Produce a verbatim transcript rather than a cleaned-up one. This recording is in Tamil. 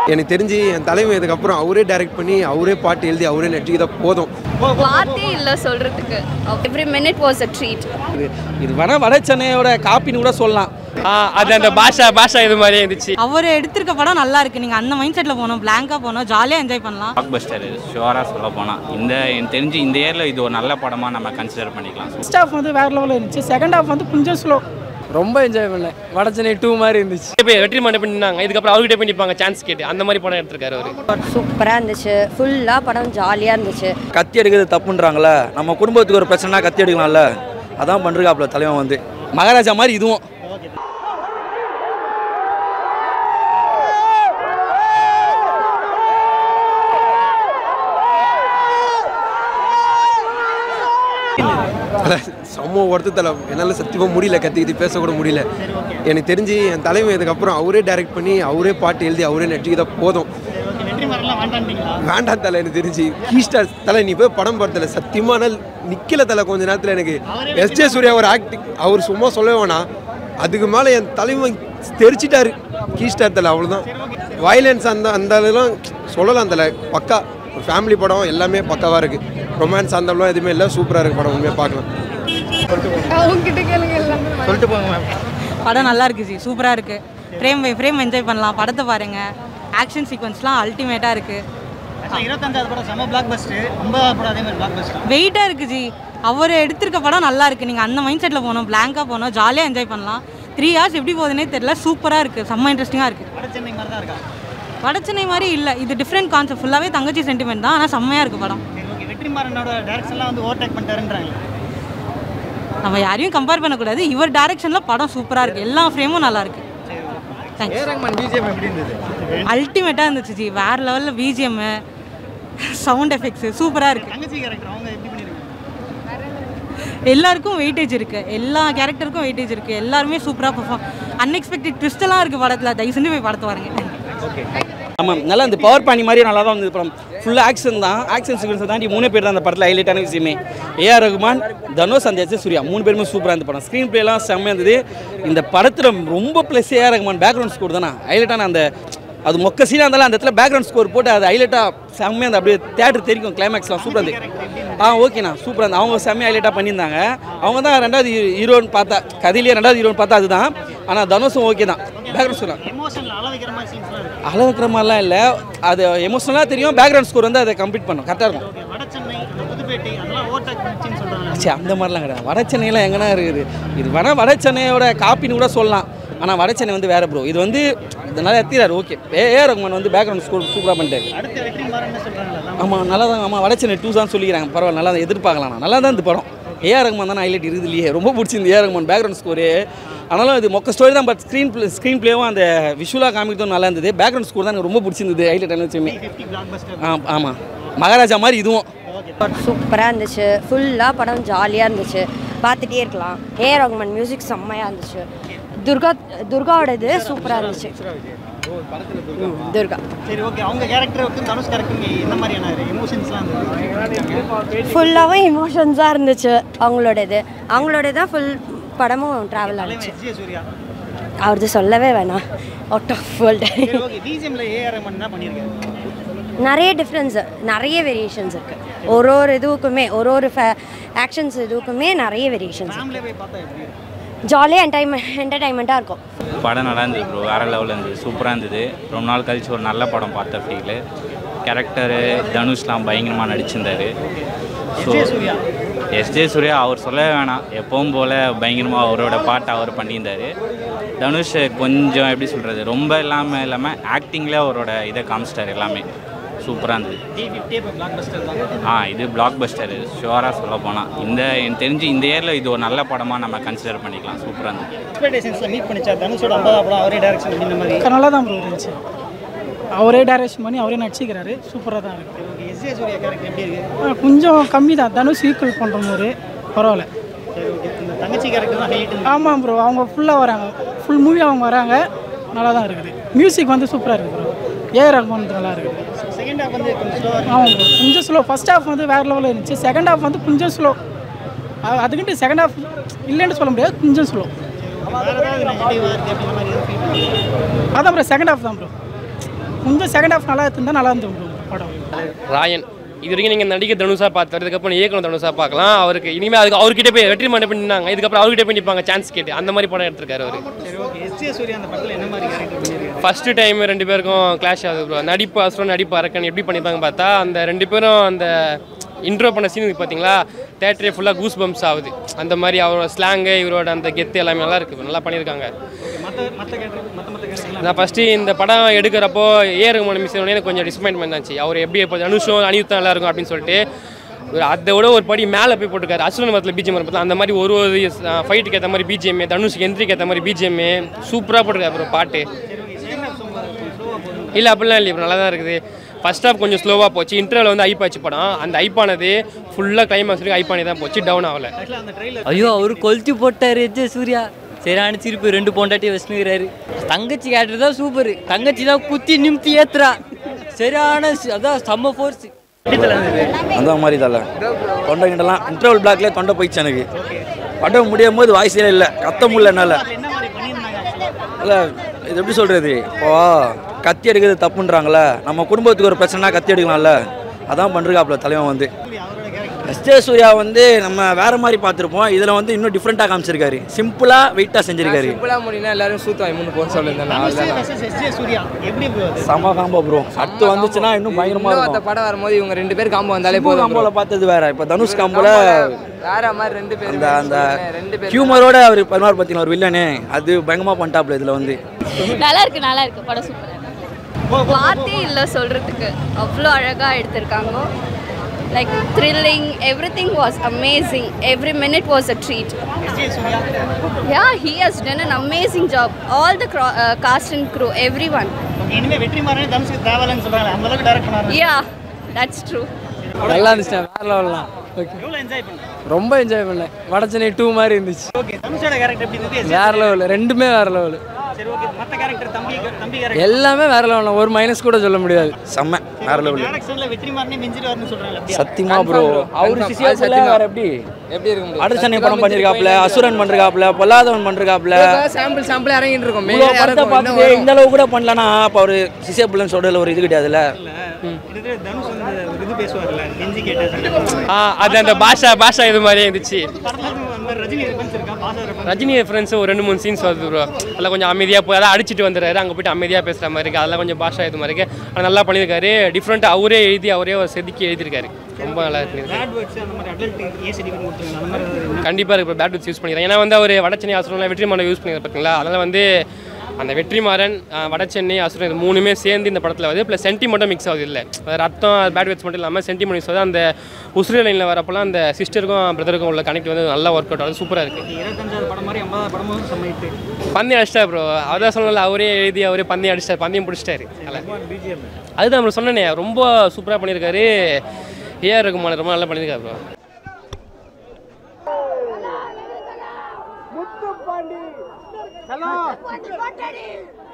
எனக்கு தெரிஞ்சு என் தலைமை இதுக்கப்புறம் அவரே டைரக்ட் பண்ணி அவரே பாட்டு எழுதி அவரே நடிச்சுக்கிட்டா போதும். வார்த்தை இல்லை சொல்கிறதுக்கு. Every minute was a treat. இது வேணால் வட சென்னையோட காப்பின்னு கூட சொல்லலாம். அது அந்த பாஷா பாஷா இது மாதிரியே இருந்துச்சு. அவர் எடுத்திருக்க படம் நல்லா இருக்கு. நீங்கள் அந்த மைண்ட் செட்டில் போகணும், பிளாங்காக போகணும், ஜாலியாக என்ஜாய் பண்ணலாம். பிளாக் பஸ்டர் ஷுவராக சொல்ல போனால் இந்த எனக்கு தெரிஞ்சு இந்த இயரில் இது ஒரு நல்ல படமாக நம்ம கன்சிடர் பண்ணிக்கலாம். ஃபர்ஸ்ட் ஹாஃப் வந்து வேறு லெவலில் இருந்துச்சு. செகண்ட் ஹாஃப் வந்து கொஞ்சம் ஸ்லோ. ரொம்ப என்ஜாய் பண்ணேன். வட சென்னை டூ மாதிரி இருந்துச்சு. இப்போ வெற்றி மண்டை பண்ணினாங்க, இதுக்கப்புறம் அவர்கிட்ட பண்ணிப்பாங்க சான்ஸ் கேட்டு அந்த மாதிரி படம் எடுத்திருக்காரு அவர். சூப்பராக இருந்துச்சு. ஃபுல்லாக படம் ஜாலியாக இருந்துச்சு. கத்தி எடுக்கிறது தப்புன்றாங்களே, நம்ம குடும்பத்துக்கு ஒரு பிரச்சனை கத்தி எடுக்கலாம்ல, அதான் பண்ணுறாப்புல தலைவன் வந்து மகாராஜா மாதிரி. இதுவும் செம்ம ஒருத்தல என்னால் சத்தியமாக முடியல, கத்திக்கிட்டு பேசக்கூட முடியல. எனக்கு தெரிஞ்சு என் தலைமை இதுக்கப்புறம் அவரே டைரக்ட் பண்ணி அவரே பாட்டு எழுதி அவரே நடிச்சுக்கிட்டா போதும். வேண்டாம் தலை. எனக்கு தெரிஞ்சு கீஸ்டார் தலை நீ போய் படம் பார்த்தல சத்தியமான நிக்கல தலை. கொஞ்ச நேரத்தில் எனக்கு எஸ் ஜே சூர்யா ஒரு ஆக்டிங் அவர் சும்மா சொல்ல வேணாம், அதுக்கு மேலே என் தலைமை தெரிச்சிட்டாரு கீஸ்டார் தலை. அவ்வளோதான். வயலன்ஸ் அந்த அந்த இதெல்லாம் சொல்லலாம் தலை. பக்கா ஒரு ஃபேமிலி படம், எல்லாமே பக்காவாக இருக்குது. ரொமான்ஸ் அந்தலாம் எதுவுமே இல்லை, சூப்பராக இருக்குது படம். உண்மையாக பார்க்கலாம். சொல்லிட்டு போங்க மேம். படம் நல்லா இருக்கு ஜி, சூப்பராக இருக்குது. ஃப்ரேம் பை ஃப்ரேம் என்ஜாய் பண்ணலாம். படத்தை பாருங்கள். ஆக்ஷன் சீக்வன்ஸ்லாம் அல்டிமேட்டாக இருக்குது. வெயிட்டாக இருக்குது ஜி. அவர் எடுத்திருக்க படம் நல்லா இருக்குது. நீங்கள் அந்த மைண்ட் செட்டில் போகணும், பிளாங்காக போகணும், ஜாலியாக என்ஜாய் பண்ணலாம். த்ரீ ஹவர்ஸ் எப்படி போகுதுன்னே தெரியல. சூப்பராக இருக்குது, செம்ம இன்ட்ரெஸ்டிங்காக இருக்குது. வட சென்னை மாதிரி இல்லை, இது டிஃப்ரெண்ட் கான்செப்ட். ஃபுல்லாகவே தங்கச்சி சென்டிமெண்ட் தான், ஆனால் செம்மையாக இருக்குது படம். நம்ம யாரையும் கம்பேர் பண்ணக்கூடாது. இவர் டைரக்ஷனில் படம் சூப்பராக இருக்குது. எல்லா ஃப்ரேமும் நல்லா இருக்குது. அல்டிமேட்டாக இருந்துச்சு ஜி. வேறு லெவலில் பிஜிஎம்மு, சவுண்ட் எஃபெக்ட்ஸு சூப்பராக இருக்குது. எல்லாருக்கும் வெயிட்டேஜ் இருக்குது. எல்லா கேரக்டருக்கும் வெயிட்டேஜ் இருக்குது. எல்லாருமே சூப்பராக பர்ஃபார்ம். அன்எக்ஸ்பெக்டட் ட்விஸ்டெல்லாம் இருக்குது படத்தில். தயவு செஞ்சு போய் படத்தை பாருங்க. ஆமாம், நல்லா இந்த பவர் பாணி மாதிரி நல்லா தான் வந்து படம். ஃபுல்லாக ஆக்ஷன் தான். ஆக்ஷன் சீக்வன்ஸை தாண்டி மூணு பேர் தான் அந்த படத்தில் ஹைலைட்டான விஷயமே. ஏஆர் ரகுமான், தனுஷ், அந்த எஸ் சூர்யா மூணு பேருமே சூப்பராக இருந்த படம். ஸ்க்ரீன் பிளேலாம் செம்மையாக இருந்தது. இந்த படத்தில் ரொம்ப plus A R Rahman background score தானே ஹைலைட்டான. அந்த அது மொக்க சீனாக இருந்தாலும் அந்த இடத்துல பேக்ரவுண்ட் ஸ்கோர் போட்டு அது ஹைலைட்டாக செம்மையாக இருந்தது. அப்படியே தேட்டர் தெரிக்கும். கிளைமேக்ஸ்லாம் சூப்பராக இருந்தது. ஆ ஓகேண்ணா, சூப்பராக இருந்தது. அவங்க செம்மையாக ஹைலைட்டாக பண்ணியிருந்தாங்க. அவங்க தான் ரெண்டாவது ஹீரோன்னு பார்த்தா, கதையிலேயே ரெண்டாவது ஹீரோன்னு பார்த்தா அதுதான். ஆனால் தனுஷும் ஓகே தான். பேக்ரவுண்ட் ஸ்கோர் அழ வைக்கிற மாதிரிலாம் இல்லை, அது எமோஷனலாக தெரியும். பேக்ரவுண்ட் ஸ்கோர் வந்து அதை கம்ப்ளீட் பண்ணும், கரெக்டாக இருக்கும். சரி, அந்த மாதிரிலாம் கிடையாது. வட சென்னையெல்லாம் எங்கன்னா இருக்குது. இது வேணால் வட சென்னையோட காப்பின்னு கூட சொல்லலாம். ஆனால் வட சென்னை வந்து வேறு ப்ரோ. இது வந்து நல்லா எத்திராரு. ஓகே, ஏஆர் ரகுமான் வந்து பேக்ரவுண்ட் ஸ்கோர் சூப்பராக பண்ணிட்டாரு. ஆமாம், நல்லா தான். ஆமாம், வட சென்னை டூ தான் சொல்லிக்கிறாங்க. பரவாயில்ல, நல்லா தான் எதிர்பார்க்கலாம். நல்லா தான் இந்த படம். ஏஆர் ரகுமான் தான் ஹைலைட் இருக்குது இல்லையே. ரொம்ப பிடிச்சிருந்து ஏஆர் ரகுமான் பேக்ரவுண்ட் ஸ்கோரு. ஆனாலும் இது மொக்க ஸ்டோரி தான். பட் ஸ்க்ரீன் பிளே ஸ்க்ரீன் பிளேவும் அந்த விஷுவலாக காமிக்கிறதும் நல்லா இருந்தது. பேக்ரவுண்ட் ஸ்கோர் தான் எனக்கு ரொம்ப பிடிச்சிருந்தது. ஹைலைட் வச்சுமே. ஆ ஆமாம், மகாராஜா மாதிரி இதுவும் சூப்பராக இருந்துச்சு. ஃபுல்லாக படம் ஜாலியாக இருந்துச்சு. பார்த்துட்டே இருக்கலாம். ஏஆர் ரகுமான் மியூசிக் செம்மையாக இருந்துச்சு. துர்கா துர்காவோடது சூப்பராக இருந்துச்சு. துர்கா சரி, ஓகே. அவங்க கேரக்டருக்கு தனுஷ் கேரக்டருக்கு என்ன மாதிரியான எமோஷன்ஸ்லாம் இருந்துச்சு? ஃபுல்லாகவே எமோஷன்ஸாக இருந்துச்சு அவங்களோடது. அவங்களோட தான் ஃபுல் படமும் ட்ராவல் ஆச்சு. அவரது சொல்லவே வேணாம். Out of world. நிறைய டிஃப்ரென்ஸு, நிறைய வேரியேஷன்ஸ் இருக்குது. ஒரு ஒரு இதுவுக்குமே, ஒரு ஒரு ஆக்ஷன்ஸ் இதுவுக்குமே நிறைய வேரியேஷன்ஸ். ஜாலியாக என்டைன்மெண்ட் என்டர்டைன்மெண்ட்டாக இருக்கும். படம் நல்லா இருந்தது ப்ரோ. வேறு லெவலில் இருந்தது. சூப்பராக இருந்தது. ரொம்ப நாள் கழிச்சு ஒரு நல்ல படம் பார்த்த ஃபீல். கேரக்டரு தனுஷ்லாம் பயங்கரமாக நடிச்சிருந்தார். ஸோ எஸ் ஜே சூர்யா அவர் சொல்லவே வேணாம், எப்பவும் போல் பயங்கரமாக அவரோட பாட்டை அவர் பண்ணியிருந்தார். தனுஷ் கொஞ்சம் எப்படி சொல்கிறது, ரொம்ப இல்லாமல் இல்லாமல் ஆக்டிங்கில் அவரோட இதை காமிச்சிட்டார். எல்லாமே சூப்பராக இருந்தது. ஆ இது பிளாக் பஸ்டர் ஷுவராக சொல்ல போனால் இந்த எனக்கு தெரிஞ்சு இந்த இயரில் இது ஒரு நல்ல படமாக நம்ம கன்சிடர் பண்ணிக்கலாம். சூப்பராக இருந்தது. எக்ஸ்பெக்டேஷன்ஸில் மீட் பண்ணிச்சா தனுஷோட ஐம்பது படம் அவரே டைரக்ஷன் அப்படின்ற மாதிரி நல்லா தான் ப்ரோ இருந்துச்சு. அவரே டைரக்ஷன் பண்ணி அவரே நடிச்சிக்கிறாரு. சூப்பராக தான் இருக்குது. எஸ் ஜே சூர்யா கேரக்டர் எப்படி இருக்குது? கொஞ்சம் கம்மி தான். தனுஷ் ஈக்குவல் பண்ணுற மாதிரி பரவாயில்ல. சரி, ஓகே. இந்த தங்கச்சி கேரக்டர் தான் ஹைலைட். ஆமாம் ப்ரோ, அவங்க ஃபுல்லாக வராங்க. ஃபுல் மூவி அவங்க வராங்க. நல்லா தான் இருக்குது. மியூசிக் வந்து சூப்பராக இருக்குது ப்ரோ. ஏஆர் ரகுமான் நல்லா இருக்குது. செகண்ட் ஹாஃப் வந்து கொஞ்சம் ஸ்லோ. ஆமாம் ப்ரோ, கொஞ்சம் ஸ்லோ. ஃபர்ஸ்ட் ஹாஃப் வந்து வேறு லெவலில் இருந்துச்சு. செகண்ட் ஹாஃப் வந்து கொஞ்சம் ஸ்லோ. அதுக்கிட்ட செகண்ட் ஹாஃப் இல்லைன்னு சொல்ல முடியாது, கொஞ்சம் ஸ்லோ. அதான் ப்ரோ, செகண்ட் ஹாஃப் தான் ப்ரோ. கொஞ்சம் செகண்ட் ஹாஃப் நல்லா இருந்தால் நல்லா இருந்தது படம். ராயன் இது வரைக்கும் நீங்கள் நடிக்க தனுஷா பார்த்தாரு, இதுக்கப்புறம் இயக்கணும் தனுஷா பார்க்கலாம். அவருக்கு இனிமேல் அதுக்கு அவர்கிட்ட போய் வெற்றி மண்டை பண்ணினாங்க, இதுக்கப்புறம் அவர்கிட்ட போய் நிற்பாங்க சான்ஸ் கேட்டு. அந்த மாதிரி படம் எடுத்திருக்காரு அவர். ஃபர்ஸ்ட் டைம் ரெண்டு பேருக்கும் கிளாஷ் ஆகுது ப்ரோ. நடிப்பு அசுரம் நடிப்பு அரக்கன் எப்படி பண்ணியிருப்பாங்க பார்த்தா அந்த ரெண்டு பேரும் அந்த இன்ட்ரோ பண்ண சீன் பார்த்தீங்களா, தேட்டரே ஃபுல்லாக கூஸ் பம்ப்ஸ் ஆகுது. அந்த மாதிரி அவரோட ஸ்லாங்கு இவரோட அந்த கெத்து எல்லாமே நல்லா இருக்குது, நல்லா பண்ணியிருக்காங்க. நான் ஃபஸ்ட்டு இந்த படம் எடுக்கிறப்போ ஏ ரகுமான் மிஸ் எனக்கு கொஞ்சம் டிசப்பாயின்மெண்ட் ஆச்சு. அவர் எப்படி இப்போ தனுஷும் அனிருத்தும் நல்லா இருக்கும் அப்படின்னு சொல்லிட்டு அதை விட ஒரு படி மேலே போய் போட்டுருக்காரு. அசுரன் மரத்தில் பிஜிஎம் பார்த்தா அந்த மாதிரி ஒரு ஒரு ஃபைட்டுக்கு ஏற்ற மாதிரி பிஜிஎம், தனுஷுக்கு என்ட்ரிக்கு ஏற்ற மாதிரி பிஜிஎம் சூப்பராக போட்டிருக்காரு அப்புறம் பாட்டு. இல்லை அப்படிலாம் இல்லை, இப்போ நல்லா தான் இருக்குது. ஃபர்ஸ்ட் ஹாஃப் கொஞ்சம் ஸ்லோவாக போச்சு, இன்டர்வல் வந்து ஐப் ஆச்சு படம். அந்த ஐப்பானது ஃபுல்லாக கிளைமாக்ஸ் வரைக்கும் ஐப்பானி தான் போச்சு, டவுன் ஆகலை. ஐயோ அவர் கொளுத்தி போட்டார் எஸ் ஜே சூர்யா. சரியான சிரிப்பு, ரெண்டு பொண்டாட்டி வச்சுனுக்கிறாரு. தங்கச்சி கேரக்டர் தான் சூப்பர், தங்கச்சி தான் குத்தி நிமித்தி ஏத்துறா. சரியான அதான் செம்ம ஃபோர்ஸ். அந்த மாதிரி தலை தொண்டை கிட்டலாம் இன்டர்வல் பிளாக்ல தொண்டை போயிடுச்சு எனக்கு. படம் முடியும் போது வாய்ஸே இல்லை, கத்த முடியல என்னால். இல்லை இது எப்படி சொல்கிறது, இப்போ கத்தி எடுக்கிறது தப்புன்றாங்களே, நம்ம குடும்பத்துக்கு ஒரு பிரச்சனைனா கத்தி எடுக்கலாம்ல, அதான் பண்ணுறாப்புல தலைவன் வந்து. எஸ் ஜே சூர்யா வந்து நம்ம வேறு மாதிரி பார்த்துருப்போம், இதில் வந்து இன்னும் டிஃப்ரெண்ட்டாக காமிச்சிருக்காரு. சிம்பிளாக வெயிட்டாக செஞ்சிருக்காரு. சிம்பிளாக முடினா எல்லாரும் சூத்தாய் மூணு போக சொல்லுங்க. சம காம்போ ப்ரோ, அடுத்து வந்துச்சுன்னா இன்னும் பயங்கரமாக இருக்கும். அந்த படம் வரும்போது இவங்க ரெண்டு பேர் காம்போ வந்தாலே போதும். காம்போவில் பார்த்தது வேறு, இப்போ தனுஷ் காம்போவில் வேறு மாதிரி ரெண்டு பேர் அந்த அந்த ஹியூமரோட அவர் பரிமாறு பார்த்தீங்கன்னா ஒரு வில்லனே அது பயங்கரமாக பண்ணிட்டாப்புல. இதில் வந்து நல்லா இருக்கு, நல்லா இருக்கு படம், சூப்பராக வார்த்தையே இல்லை சொல்கிறதுக்கு, அவ்வளோ அழகாக எடுத்திருக்காங்க. Like thrilling, everything was amazing. Every minute was a treat. Yeah, he has done an amazing job. All the uh, cast and crew, everyone. Yeah, that's true. நல்லா இருந்துச்சு, வேற லெவல்லாம். ரொம்ப என்ஜாய் பண்ணேன். வடச்சென்னை டூ மாதிரி இருந்துச்சு. வேற லெவல், ரெண்டுமே வேற லெவல். எல்லாமே வேற லெவல், ஒரு மைனஸ் கூட சொல்ல முடியாது. செம்ம வேற லெவல். சத்தியமா ப்ரோ, அவரு சிசியா வேற எப்படி எப்படி இருக்கு. அடச்சனை படம் பண்ணிருக்காப்ல, அசுரன் பண்றாப்ல, பொல்லாதவன் பண்றாப்ல. சாம்பிள் சாம்பிள் இறங்கிட்டு இருக்கோம். இந்த அளவு கூட பண்ணலனா அப்ப அவரு சிசியா புள்ளன் சொல்றதுல ஒரு இது கிடையாதுல. அது அந்த பாஷா பாஷா இது மாதிரி இருந்துச்சு. ரஜினி ஃப்ரெண்ட்ஸ் ஒரு ரெண்டு மூணு சீன்ஸ் வருது ப்ரோ, அதெல்லாம் கொஞ்சம் அமைதியாக போய் அதான் அடிச்சுட்டு வந்துடுறாரு, அங்கே போய்ட்டு அமைதியாக பேசுகிற மாதிரி இருக்குது. அதெல்லாம் கொஞ்சம் பாஷா இது மாதிரி இருக்குது, ஆனால் நல்லா பண்ணியிருக்காரு. டிஃப்ரெண்ட்டாக அவரே எழுதி அவரே செதுக்கி எழுதியிருக்காரு, ரொம்ப நல்லா இருக்கு. கண்டிப்பாக இருக்கு, பேட் வேர்ட்ஸ் யூஸ் பண்ணிக்கிறேன். ஏன்னா வந்து அவர் வடச்சென்னை அசுரன்லாம் வெற்றி மாறன் யூஸ் பண்ணிக்கிறார் பார்த்தீங்களா, அதனால் வந்து அந்த வெற்றிமாறன் வடச்சென்னை அசுரன் இது மூணுமே சேர்ந்து இந்த படத்தில் வந்து ப்ளஸ் சென்டிமெண்ட்டும் மிக்ஸ் ஆகுது. இல்லை ரத்தம் பேட் வேர்ட்ஸ் மட்டும் இல்லாமல் சென்டிமெண்ட் மிக்ஸ் ஆகுது. அந்த உசுறு லைனில் வரப்போலாம் அந்த சிஸ்டருக்கும் பிரதருக்கும் உள்ள கனெக்ட் வந்து நல்லா ஒர்க் அவுட் ஆகுது, சூப்பராக இருக்குது. பந்தயம் அடிச்சிட்டார் ப்ரோ, அதான் சொல்லல, அவரே எழுதி அவரே பந்தயம் அடிச்சிட்டார், பந்தயம் பிடிச்சிட்டாரு. அதுதான் நம்ம சொன்னேனே, ரொம்ப சூப்பராக பண்ணியிருக்காரு. ஏஆர் ரகுமான் ரொம்ப நல்லா பண்ணியிருக்காரு ப்ரோ. முத்துப்பாண்டி